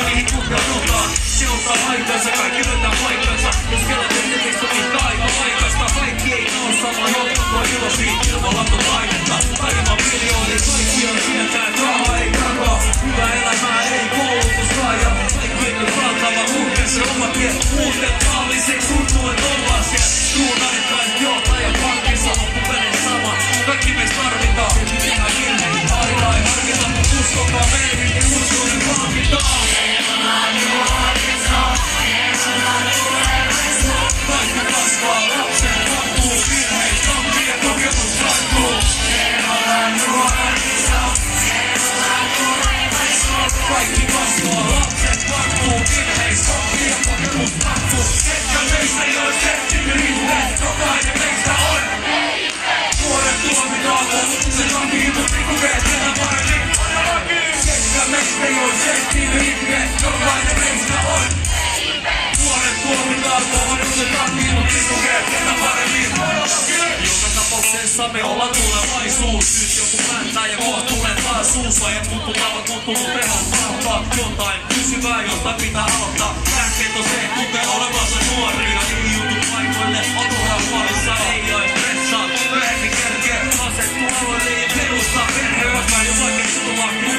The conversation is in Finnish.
mihin tunkeudutaan. Se ottaa aikansa, kaikki löytää paikkansa. Jos kelat ette teistä mitkä aika vaikasta. Kaikki ei oo sama johtoa ilosiin ilman latopainetta. Aivan miljoonia, kaikki on sieltä, että raha ei takaa. Hyvä elämää ei koulutuskaan ja kaikki ei saatava muuten se oma tie. Muuten kaalliseksi tuntuu, että ollaan siellä. Duunarit kai johtaja pankissa, loppuperin sama. Kaikki meistä tarvitaan, tehdään virheitä, aina ei harkita. Uskokaa meihin, niin uskoinen palkitaan. Kaikki kasvaa, lapset kattuu, virheistä oppia, kokemus kaikuu. Kaikki kasvaa, lapset kattuu, virheistä oppia, kokemus kattuu. Ketkä meistä ei oo tehty riittäet, jokainen meistä on. Nuoret tuomitaan, se takia mut rikukeet tehdään paremmin. Ketkä meistä ei oo tehty riittäet, jokainen meistä on. Nuoret tuomitaan, se takia mut rikukeet tehdään paremmin. Joka tapauksessa me ollaan tulevaisuus. Nyt joku päättää ja kohta tulee taas uusajat muuttuvat, muuttuu tehokkaampa. Jotain pysyvää, jota pitää aloittaa. Tärkeintä on se, kuten olevansa nuoria. Ei jutu paikoille, on turhaan huolissa. Ei oo stressaa, myöhemmin kerkee. Asettuu alueelle ja perustaa perhe, vaikka jo vaikea tulla.